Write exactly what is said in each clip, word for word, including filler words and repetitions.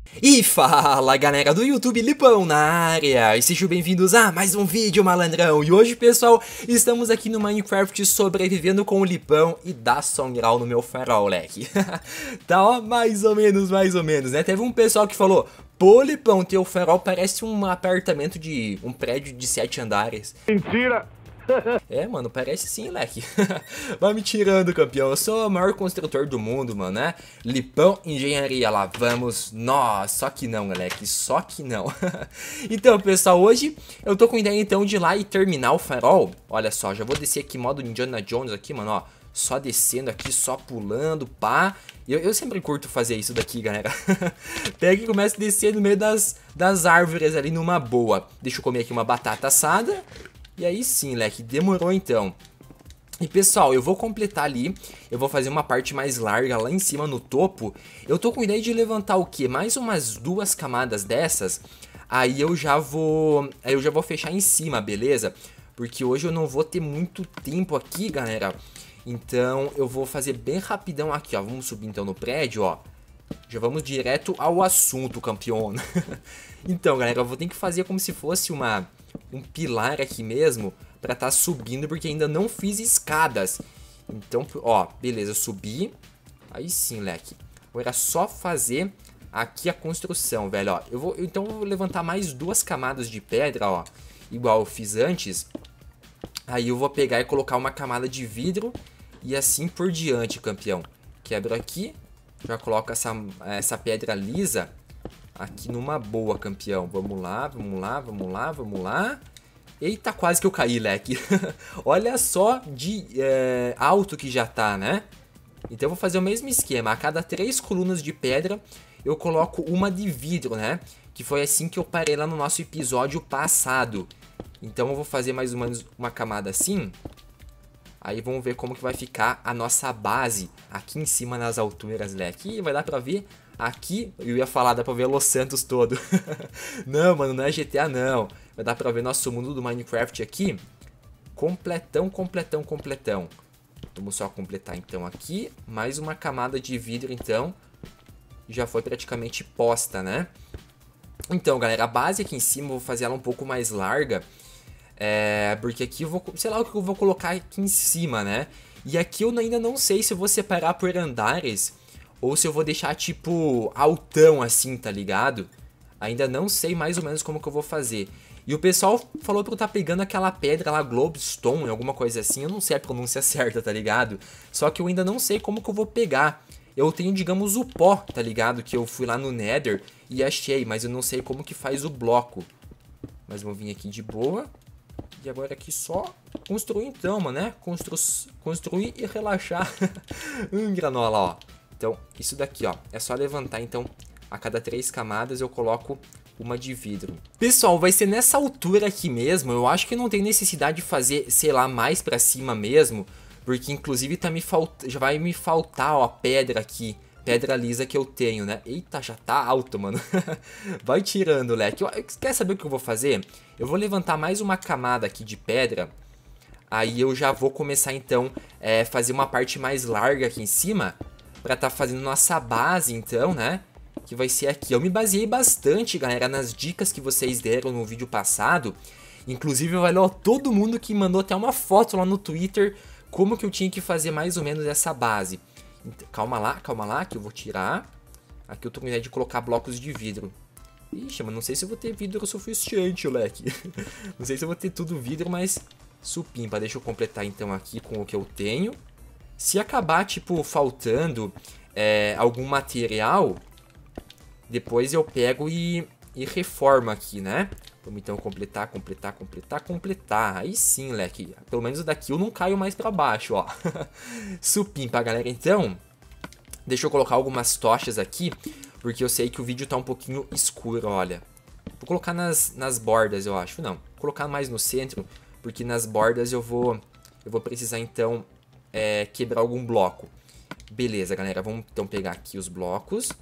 E fala galera do YouTube, Lipão na área, e sejam bem-vindos a mais um vídeo malandrão. E hoje pessoal, estamos aqui no Minecraft sobrevivendo com o Lipão e dá som grau no meu farol, leque. Tá ó, mais ou menos, mais ou menos, né? Teve um pessoal que falou: pô Lipão, teu farol parece um apartamento de um prédio de sete andares. Mentira! É, mano, parece sim, leque. Vai me tirando, campeão. Eu sou o maior construtor do mundo, mano, né? Lipão Engenharia, lá vamos nós. Só que não, leque, só que não. Então, pessoal, hoje eu tô com ideia, então, de ir lá e terminar o farol. Olha só, já vou descer aqui, modo Indiana Jones aqui, mano, ó. Só descendo aqui, só pulando, pá. Eu, eu sempre curto fazer isso daqui, galera. Pega e começa a descer no meio das, das árvores ali numa boa. Deixa eu comer aqui uma batata assada. E aí sim, leque, demorou então. E pessoal, eu vou completar ali, eu vou fazer uma parte mais larga lá em cima no topo. Eu tô com ideia de levantar o quê? Mais umas duas camadas dessas. Aí eu já vou, aí eu já vou fechar em cima, beleza? Porque hoje eu não vou ter muito tempo aqui, galera. Então eu vou fazer bem rapidão aqui, ó. Vamos subir então no prédio, ó. Já vamos direto ao assunto, campeão. Então, galera, eu vou ter que fazer como se fosse uma... um pilar aqui mesmo pra tá subindo, porque ainda não fiz escadas. Então, ó, beleza, eu subi. Aí sim, leque. Agora é só fazer aqui a construção, velho, ó. Eu vou, então eu vou levantar mais duas camadas de pedra, ó, igual eu fiz antes. Aí eu vou pegar e colocar uma camada de vidro e assim por diante, campeão. Quebro aqui, já coloco essa, essa pedra lisa aqui numa boa, campeão. Vamos lá, vamos lá, vamos lá, vamos lá. Eita, quase que eu caí, leque. Olha só de é, alto que já tá, né? Então eu vou fazer o mesmo esquema. A cada três colunas de pedra, eu coloco uma de vidro, né? Que foi assim que eu parei lá no nosso episódio passado. Então eu vou fazer mais ou menos uma camada assim. Aí vamos ver como que vai ficar a nossa base aqui em cima nas alturas, leque. Ih, vai dar pra ver... Aqui, eu ia falar, dá pra ver Los Santos todo. Não, mano, não é G T A não. Vai dar pra ver nosso mundo do Minecraft aqui. Completão, completão, completão. Vamos só completar então aqui. Mais uma camada de vidro então. Já foi praticamente posta, né? Então, galera, a base aqui em cima eu vou fazer ela um pouco mais larga. É, porque aqui eu vou, sei lá o que eu vou colocar aqui em cima, né? E aqui eu ainda não sei se eu vou separar por andares... ou se eu vou deixar, tipo, altão assim, tá ligado? Ainda não sei mais ou menos como que eu vou fazer. E o pessoal falou pra eu tá pegando aquela pedra lá, Globestone, alguma coisa assim. Eu não sei a pronúncia certa, tá ligado? Só que eu ainda não sei como que eu vou pegar. Eu tenho, digamos, o pó, tá ligado? Que eu fui lá no Nether e achei, mas eu não sei como que faz o bloco. Mas vou vir aqui de boa. E agora aqui só construir então, mano, né? Constru... Construir e relaxar. Hum, granola, ó. Então, isso daqui, ó, é só levantar, então, a cada três camadas eu coloco uma de vidro. Pessoal, vai ser nessa altura aqui mesmo, eu acho que não tem necessidade de fazer, sei lá, mais pra cima mesmo, porque inclusive tá me falt... já vai me faltar, ó, a pedra aqui, pedra lisa que eu tenho, né? Eita, já tá alto, mano. Vai tirando, leque. Quer saber o que eu vou fazer? Eu vou levantar mais uma camada aqui de pedra, aí eu já vou começar, então, é, fazer uma parte mais larga aqui em cima, pra tá fazendo nossa base, então, né? Que vai ser aqui. Eu me baseei bastante, galera, nas dicas que vocês deram no vídeo passado. Inclusive, valeu a todo mundo que mandou até uma foto lá no Twitter como que eu tinha que fazer mais ou menos essa base. Então, calma lá, calma lá, que eu vou tirar. Aqui eu tô com ideia de colocar blocos de vidro. Ixi, mas não sei se eu vou ter vidro o suficiente, leque. Não sei se eu vou ter tudo vidro, mas supimpa. Deixa eu completar, então, aqui com o que eu tenho. Se acabar, tipo, faltando é, algum material, depois eu pego e, e reformo aqui, né? Vamos então completar, completar, completar, completar. Aí sim, leque. Pelo menos daqui eu não caio mais pra baixo, ó. Supimpa, galera. Então, deixa eu colocar algumas tochas aqui, porque eu sei que o vídeo tá um pouquinho escuro, olha. Vou colocar nas, nas bordas, eu acho. Não, vou colocar mais no centro, porque nas bordas eu vou, eu vou precisar, então... É, quebrar algum bloco. Beleza, galera, vamos então pegar aqui os blocos.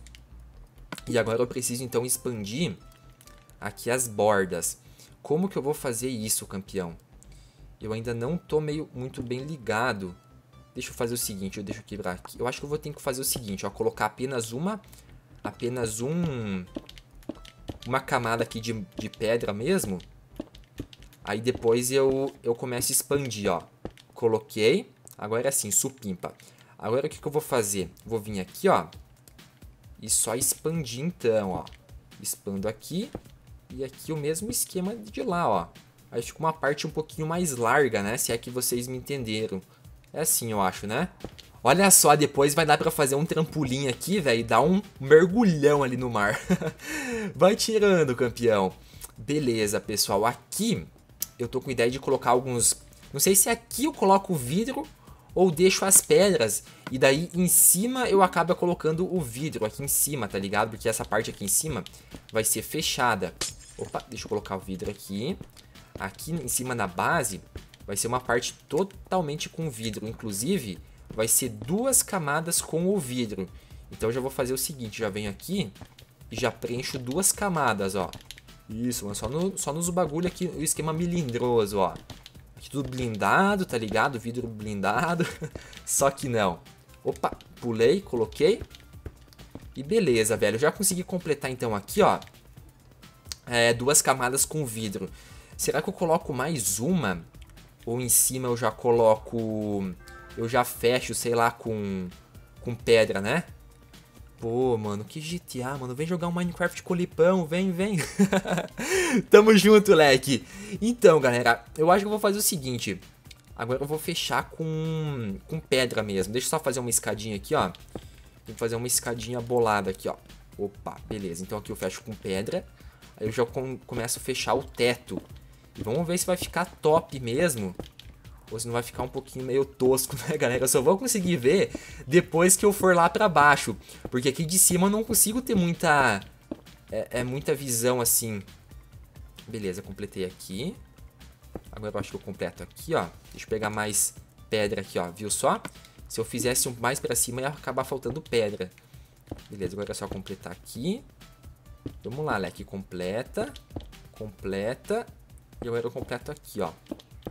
E agora eu preciso então expandir aqui as bordas. Como que eu vou fazer isso, campeão? Eu ainda não tô meio, muito bem ligado. Deixa eu fazer o seguinte, eu deixo eu quebrar aqui. Eu acho que eu vou ter que fazer o seguinte, ó, colocar apenas uma apenas um... uma camada aqui de, de pedra mesmo. Aí depois eu, eu começo a expandir, ó. Coloquei. Agora assim, supimpa. Agora o que, que eu vou fazer? Vou vir aqui, ó. E só expandir então, ó. Expando aqui. E aqui o mesmo esquema de lá, ó. Aí fica uma parte um pouquinho mais larga, né? Se é que vocês me entenderam. É assim, eu acho, né? Olha só, depois vai dar pra fazer um trampolim aqui, velho. E dar um mergulhão ali no mar. Vai tirando, campeão. Beleza, pessoal. Aqui eu tô com ideia de colocar alguns... Não sei se aqui eu coloco o vidro ou deixo as pedras. E daí em cima eu acabo colocando o vidro aqui em cima, tá ligado? Porque essa parte aqui em cima vai ser fechada. Opa, deixa eu colocar o vidro aqui. Aqui em cima na base vai ser uma parte totalmente com vidro. Inclusive, vai ser duas camadas com o vidro. Então, eu já vou fazer o seguinte. Já venho aqui e já preencho duas camadas, ó. Isso, mano. Só, no, só nos bagulho aqui, o esquema melindroso, ó. Aqui tudo blindado, tá ligado? Vidro blindado. Só que não. Opa, pulei, coloquei. E beleza, velho. Eu já consegui completar, então, aqui, ó. É, duas camadas com vidro. Será que eu coloco mais uma? Ou em cima eu já coloco... Eu já fecho, sei lá, com... Com pedra, né? Pô, mano, que G T A, mano. Vem jogar um Minecraft com o Lipão. Vem, vem. Tamo junto, leque. Então, galera, eu acho que eu vou fazer o seguinte. Agora eu vou fechar com... Com pedra mesmo. Deixa eu só fazer uma escadinha aqui, ó. Tem que fazer uma escadinha bolada aqui, ó. Opa, beleza. Então aqui eu fecho com pedra. Aí eu já com... começo a fechar o teto. E vamos ver se vai ficar top mesmo. Ou se não vai ficar um pouquinho meio tosco, né, galera? Eu só vou conseguir ver depois que eu for lá pra baixo. Porque aqui de cima eu não consigo ter muita... É, é muita visão, assim. Beleza, completei aqui. Agora eu acho que eu completo aqui, ó. Deixa eu pegar mais pedra aqui, ó. Viu só? Se eu fizesse mais pra cima, ia acabar faltando pedra. Beleza, agora é só completar aqui. Vamos lá, Leque. Completa. Completa. E agora eu completo aqui, ó.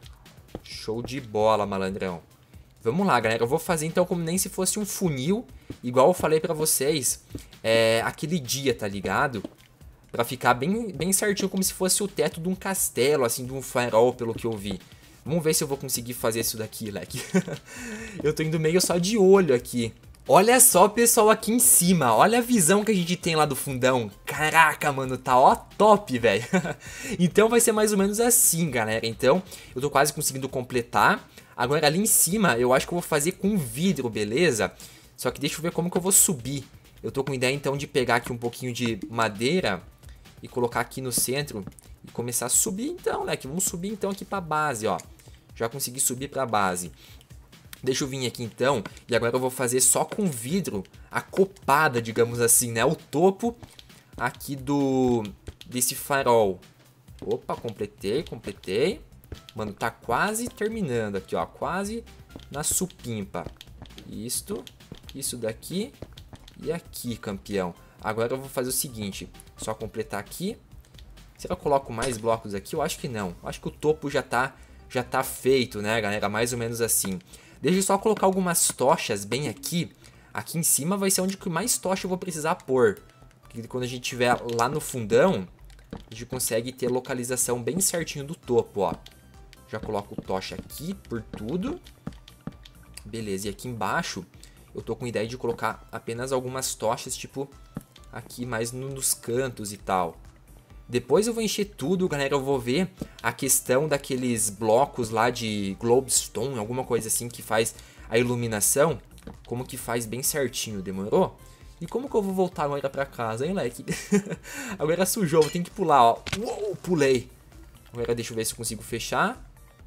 Show de bola, malandrão. Vamos lá, galera. Eu vou fazer então como nem se fosse um funil. Igual eu falei pra vocês. É, aquele dia, tá ligado? Pra ficar bem, bem certinho, como se fosse o teto de um castelo, assim, de um farol, pelo que eu vi. Vamos ver se eu vou conseguir fazer isso daqui, leque. Eu tô indo meio só de olho aqui. Olha só, pessoal, aqui em cima. Olha a visão que a gente tem lá do fundão. Caraca, mano, tá ó top, velho. Então vai ser mais ou menos assim, galera. Então, eu tô quase conseguindo completar. Agora ali em cima, eu acho que eu vou fazer com vidro, beleza? Só que deixa eu ver como que eu vou subir. Eu tô com ideia, então, de pegar aqui um pouquinho de madeira e colocar aqui no centro e começar a subir, então, né? Que vamos subir, então, aqui pra base, ó. Já consegui subir pra base. Deixa eu vir aqui então, e agora eu vou fazer só com vidro, acoplada, digamos assim, né? O topo aqui do desse farol. Opa, completei, completei. Mano, tá quase terminando aqui, ó, quase na supimpa. Isto, isso daqui e aqui, campeão. Agora eu vou fazer o seguinte, só completar aqui. Será que eu coloco mais blocos aqui? Eu acho que não. Eu acho que o topo já tá, já tá feito, né, galera? Mais ou menos assim. Deixa eu só colocar algumas tochas bem aqui. Aqui em cima vai ser onde mais tocha eu vou precisar pôr. Porque quando a gente estiver lá no fundão, a gente consegue ter localização bem certinho do topo, ó. Já coloco tocha aqui por tudo. Beleza, e aqui embaixo eu tô com ideia de colocar apenas algumas tochas, tipo, aqui mais nos cantos e tal. Depois eu vou encher tudo, galera, eu vou ver a questão daqueles blocos lá de globestone, alguma coisa assim que faz a iluminação, como que faz bem certinho, demorou? E como que eu vou voltar agora pra casa, hein, leque? Agora sujou, vou ter que pular, ó. Uou, pulei. Agora deixa eu ver se eu consigo fechar.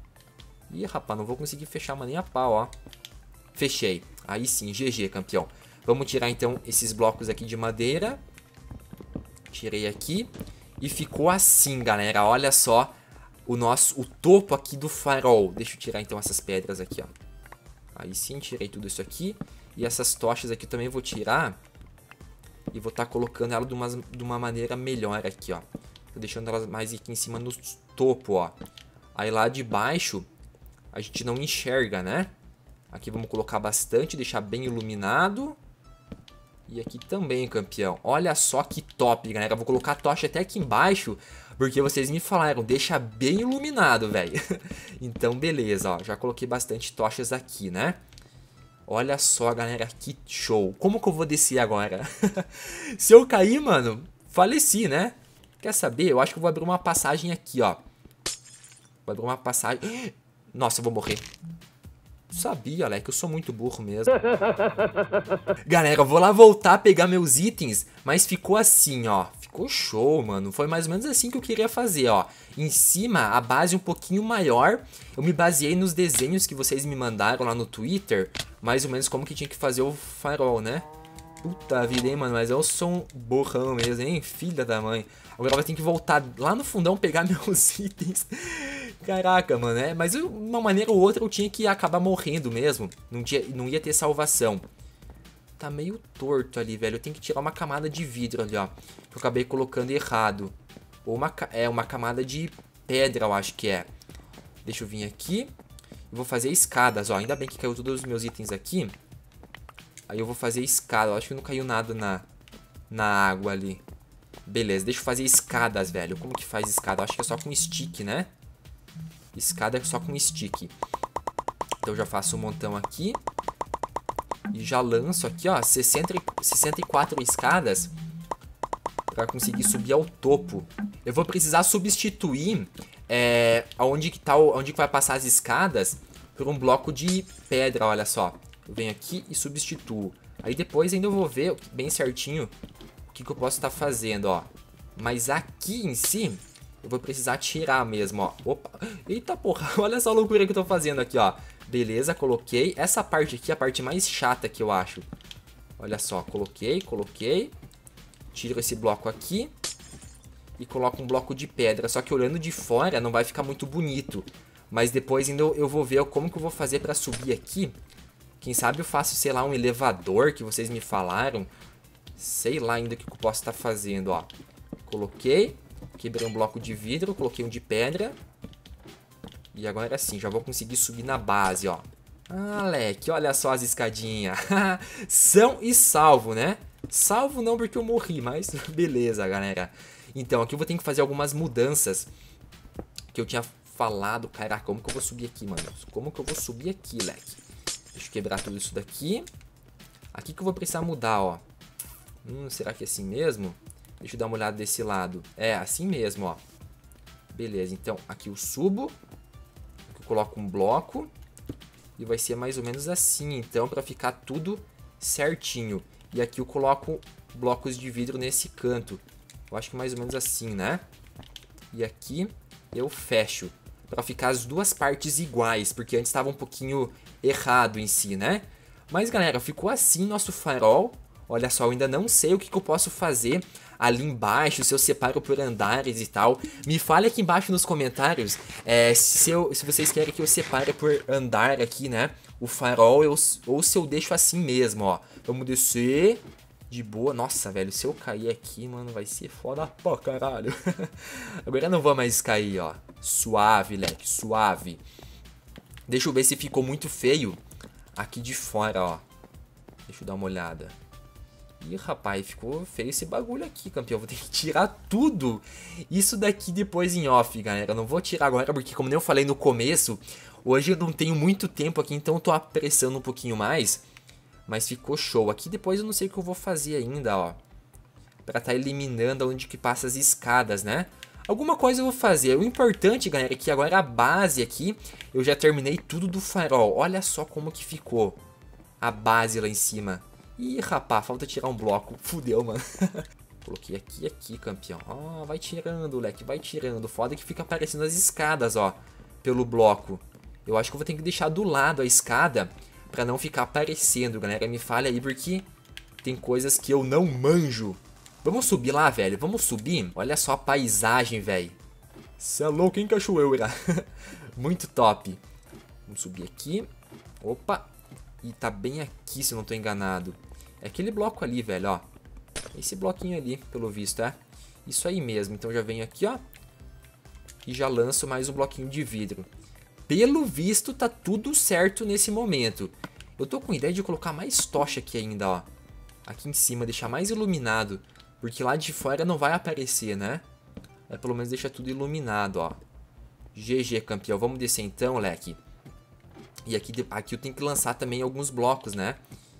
Ih, rapaz, não vou conseguir fechar, mas nem a pau, ó. Fechei. Aí sim, G G, campeão. Vamos tirar então esses blocos aqui de madeira. Tirei aqui. E ficou assim, galera, olha só o nosso, o topo aqui do farol. Deixa eu tirar então essas pedras aqui, ó. Aí sim, tirei tudo isso aqui. E essas tochas aqui eu também vou tirar. E vou estar tá colocando ela de uma, de uma maneira melhor aqui, ó. Tô deixando elas mais aqui em cima no topo, ó. Aí lá de baixo, a gente não enxerga, né? Aqui vamos colocar bastante, deixar bem iluminado. E aqui também, campeão. Olha só que top, galera. Eu vou colocar a tocha até aqui embaixo, porque vocês me falaram, deixa bem iluminado, velho. Então, beleza, ó. Já coloquei bastante tochas aqui, né? Olha só, galera, que show. Como que eu vou descer agora? Se eu cair, mano, faleci, né? Quer saber? Eu acho que eu vou abrir uma passagem aqui, ó. Vou abrir uma passagem... Nossa, eu vou morrer. Sabia, Alec, eu sou muito burro mesmo. Galera, eu vou lá voltar a pegar meus itens, mas ficou assim, ó. Ficou show, mano. Foi mais ou menos assim que eu queria fazer, ó. Em cima, a base um pouquinho maior. Eu me baseei nos desenhos que vocês me mandaram lá no Twitter. Mais ou menos como que tinha que fazer o farol, né? Puta vida, hein, mano. Mas eu sou um burrão mesmo, hein? Filha da mãe. Agora vai ter que voltar lá no fundão pegar meus itens. Caraca, mano, é. Mas de uma maneira ou outra eu tinha que acabar morrendo mesmo. Não, tinha, não ia ter salvação. Tá meio torto ali, velho. Eu tenho que tirar uma camada de vidro ali, ó. Que eu acabei colocando errado. Ou uma, é, uma camada de pedra, eu acho que é. Deixa eu vir aqui. Eu vou fazer escadas, ó. Ainda bem que caiu todos os meus itens aqui. Aí eu vou fazer escada. Eu acho que não caiu nada na, na água ali. Beleza, deixa eu fazer escadas, velho. Como que faz escada? Eu acho que é só com stick, né? Escada é só com stick. Então eu já faço um montão aqui. E já lanço aqui, ó, sessenta, sessenta e quatro escadas pra conseguir subir ao topo. Eu vou precisar substituir é, onde que tá, onde que vai passar as escadas por um bloco de pedra, olha só. Eu venho aqui e substituo. Aí depois ainda eu vou ver bem certinho o que, que eu posso estar fazendo, ó. Mas aqui em si... eu vou precisar tirar mesmo, ó. Opa. Eita porra, olha essa loucura que eu tô fazendo aqui, ó. Beleza, coloquei. Essa parte aqui é a parte mais chata que eu acho. Olha só, coloquei, coloquei. Tiro esse bloco aqui. E coloco um bloco de pedra. Só que olhando de fora não vai ficar muito bonito. Mas depois ainda eu vou ver como que eu vou fazer pra subir aqui. Quem sabe eu faço, sei lá, um elevador que vocês me falaram. Sei lá ainda o que eu posso estar fazendo, ó. Coloquei. Quebrei um bloco de vidro, coloquei um de pedra. E agora sim, já vou conseguir subir na base, ó. Ah, leque, olha só as escadinhas. São e salvo, né? Salvo não porque eu morri, mas beleza, galera. Então, aqui eu vou ter que fazer algumas mudanças que eu tinha falado. Caraca, como que eu vou subir aqui, mano? Como que eu vou subir aqui, leque? Deixa eu quebrar tudo isso daqui. Aqui que eu vou precisar mudar, ó. Hum, será que é assim mesmo? Deixa eu dar uma olhada desse lado. É, assim mesmo, ó. Beleza, então aqui eu subo. Aqui eu coloco um bloco. E vai ser mais ou menos assim, então, pra ficar tudo certinho. E aqui eu coloco blocos de vidro nesse canto. Eu acho que mais ou menos assim, né? E aqui eu fecho. Pra ficar as duas partes iguais, porque antes estava um pouquinho errado em si, né? Mas, galera, ficou assim nosso farol. Olha só, eu ainda não sei o que, que eu posso fazer ali embaixo, se eu separo por andares e tal. Me fale aqui embaixo nos comentários é, se, eu, se vocês querem que eu separe por andar aqui, né? O farol, eu, ou se eu deixo assim mesmo, ó. Vamos descer de boa. Nossa, velho, se eu cair aqui, mano, vai ser foda pra caralho. Agora eu não vou mais cair, ó. Suave, leque, suave. Deixa eu ver se ficou muito feio aqui de fora, ó. Deixa eu dar uma olhada. Ih, rapaz, ficou feio esse bagulho aqui, campeão. Vou ter que tirar tudo isso daqui depois em off, galera. Eu não vou tirar agora porque, como eu falei no começo, hoje eu não tenho muito tempo aqui, então eu tô apressando um pouquinho mais. Mas ficou show. Aqui depois eu não sei o que eu vou fazer ainda, ó. Pra tá eliminando onde que passa as escadas, né? Alguma coisa eu vou fazer. O importante, galera, é que agora a base aqui, eu já terminei tudo do farol. Olha só como que ficou a base lá em cima. Ih, rapaz, falta tirar um bloco. Fudeu, mano. Coloquei aqui, aqui, campeão. Ó, vai tirando, leque, vai tirando. Foda que fica aparecendo as escadas, ó, pelo bloco. Eu acho que eu vou ter que deixar do lado a escada pra não ficar aparecendo, galera. Me fale aí, porque tem coisas que eu não manjo. Vamos subir lá, velho? Vamos subir? Olha só a paisagem, velho. Cê é louco, hein, cachoeira? Muito top. Vamos subir aqui. Opa. E tá bem aqui, se eu não tô enganado. É aquele bloco ali, velho, ó. Esse bloquinho ali, pelo visto, é. Isso aí mesmo. Então já venho aqui, ó. E já lanço mais um bloquinho de vidro. Pelo visto, tá tudo certo nesse momento. Eu tô com ideia de colocar mais tocha aqui ainda, ó. aqui em cima, deixar mais iluminado. Porque lá de fora não vai aparecer, né? É, pelo menos deixa tudo iluminado, ó. G G, campeão. Vamos descer então, leque. E aqui, aqui eu tenho que lançar também alguns blocos, né?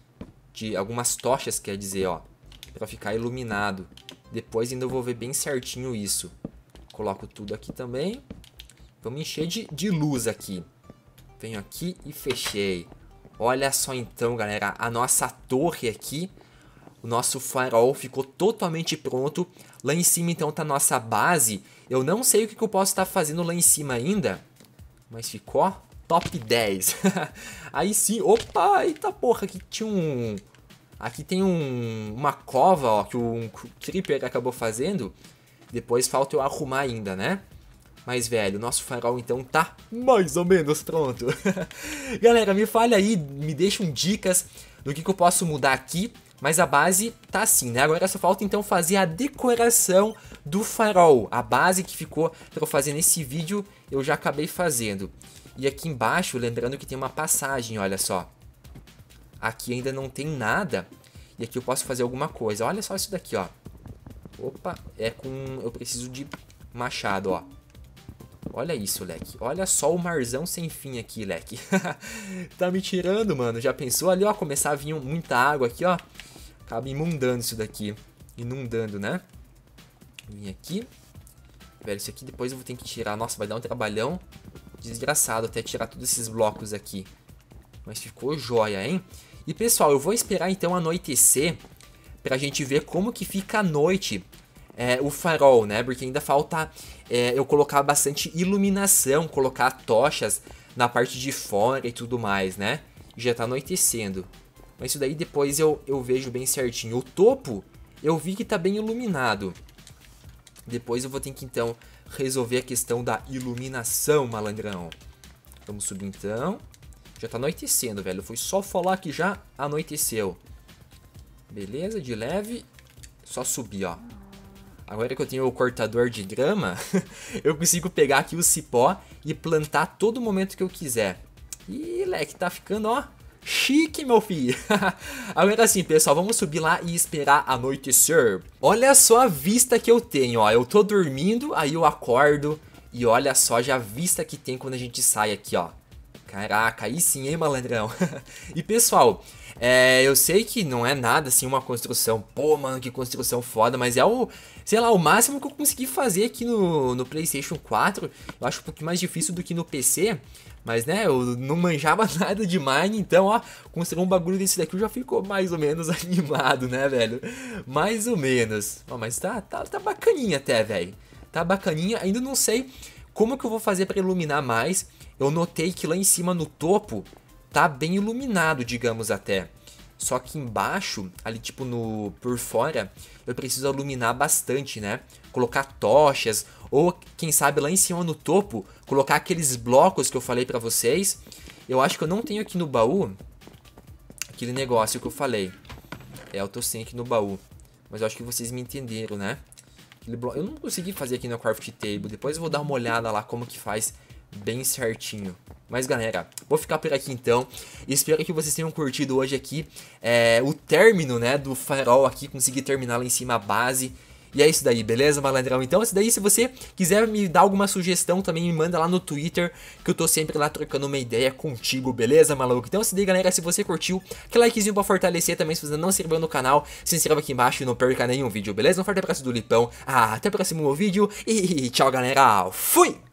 De algumas tochas, quer dizer, ó. Pra ficar iluminado. Depois ainda eu vou ver bem certinho isso. Coloco tudo aqui também. Vamos encher de, de luz aqui. Venho aqui e fechei. Olha só então, galera. A nossa torre aqui. O nosso farol ficou totalmente pronto. Lá em cima então tá a nossa base. Eu não sei o que, que eu posso estar fazendo lá em cima ainda. Mas ficou top dez. Aí sim. Opa, eita porra. Aqui tinha um... Aqui tem um, uma cova, ó, que o um Creeper acabou fazendo. Depois falta eu arrumar ainda, né? Mas, velho, o nosso farol, então, tá mais ou menos pronto. Galera, me fale aí, me deixem dicas do que, que eu posso mudar aqui. Mas a base tá assim, né? Agora só falta, então, fazer a decoração do farol. A base que ficou pra eu fazer nesse vídeo, eu já acabei fazendo. E aqui embaixo, lembrando que tem uma passagem, olha só. Aqui ainda não tem nada. E aqui eu posso fazer alguma coisa. Olha só isso daqui, ó. Opa, é com... Eu preciso de machado, ó. Olha isso, leque. Olha só o marzão sem fim aqui, leque. Tá me tirando, mano. Já pensou ali, ó? Começar a vir muita água aqui, ó. Acaba inundando isso daqui. Inundando, né? Vim aqui. Velho, isso aqui depois eu vou ter que tirar. Nossa, vai dar um trabalhão desgraçado até tirar todos esses blocos aqui. Mas ficou joia, hein? E pessoal, eu vou esperar então anoitecer pra gente ver como que fica a noite é, o farol, né? Porque ainda falta é, eu colocar bastante iluminação, colocar tochas na parte de fora e tudo mais, né? Já tá anoitecendo. Mas isso daí depois eu, eu vejo bem certinho. O topo eu vi que tá bem iluminado. Depois eu vou ter que então resolver a questão da iluminação, malandrão. Vamos subir então. Já tá anoitecendo, velho. Foi só falar que já anoiteceu. Beleza, de leve. Só subir, ó. Agora que eu tenho o cortador de grama, eu consigo pegar aqui o cipó e plantar a todo momento que eu quiser. Ih, leque, tá ficando, ó, chique, meu filho. Agora sim, pessoal, vamos subir lá e esperar anoitecer. Olha só a vista que eu tenho, ó. Eu tô dormindo, aí eu acordo. E olha só já a vista que tem quando a gente sai aqui, ó. Caraca, aí sim, hein, malandrão? E pessoal, é, eu sei que não é nada assim uma construção, pô, mano, que construção foda, mas é o, sei lá, o máximo que eu consegui fazer aqui no, no PlayStation quatro. Eu acho um pouquinho mais difícil do que no P C, mas né, eu não manjava nada de Mine, então ó, construir um bagulho desse daqui já ficou mais ou menos animado, né, velho? Mais ou menos. Ó, mas tá, tá, tá bacaninha até, velho. Tá bacaninha, ainda não sei como que eu vou fazer pra iluminar mais. Eu notei que lá em cima no topo tá bem iluminado, digamos até. Só que embaixo, ali tipo no por fora, eu preciso iluminar bastante, né? Colocar tochas ou quem sabe lá em cima no topo, colocar aqueles blocos que eu falei pra vocês. Eu acho que eu não tenho aqui no baú aquele negócio que eu falei. É, eu tô sem aqui no baú. Mas eu acho que vocês me entenderam, né? Eu não consegui fazer aqui no Craft Table. Depois eu vou dar uma olhada lá como que faz bem certinho. Mas galera, vou ficar por aqui então. Espero que vocês tenham curtido hoje aqui é, o término, né, do farol aqui. Consegui terminar lá em cima a base. E é isso daí, beleza, malandrão? Então, isso daí, se você quiser me dar alguma sugestão, também me manda lá no Twitter, que eu tô sempre lá trocando uma ideia contigo, beleza, maluco? Então, é isso daí, galera, se você curtiu, aquele likezinho pra fortalecer também, se você não se inscreveu no canal, se inscreva aqui embaixo e não perca nenhum vídeo, beleza? Um forte abraço do Lipão, até o próximo vídeo e tchau, galera, fui!